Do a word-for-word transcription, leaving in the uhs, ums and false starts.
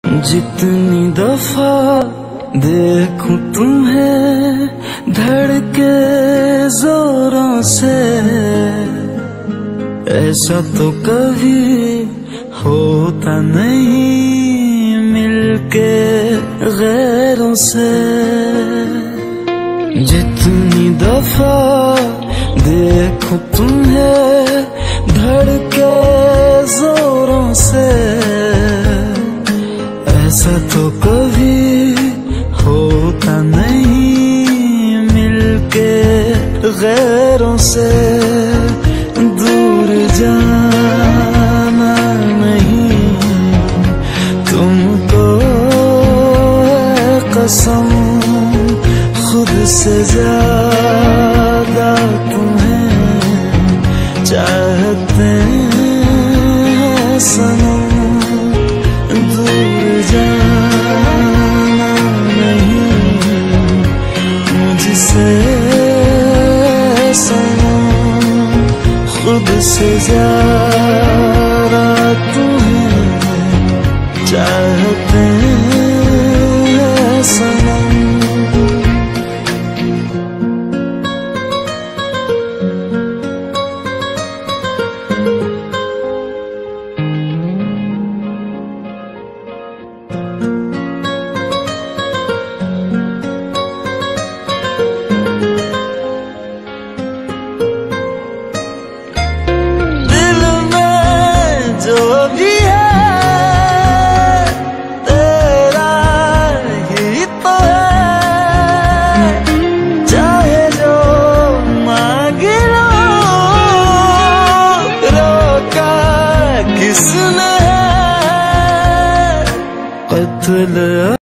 जितनी दफा देखूं तुम्हें धड़के जोरों से, ऐसा तो कभी होता नहीं मिलके गैरों से। जितनी दफा देखूं तुम्हें धड़के जोरों से, ऐसा तो कभी होता नहीं मिलके गैरों से। दूर जाना नहीं तुमको है कसम, खुद से ज्यादा तुम्हें चाहते हैं सनम। दूर जाना नहीं मुझसे सनम, खुद से ज्यादा तुम्हें चाहते हैं सनम। किसने है कत्ल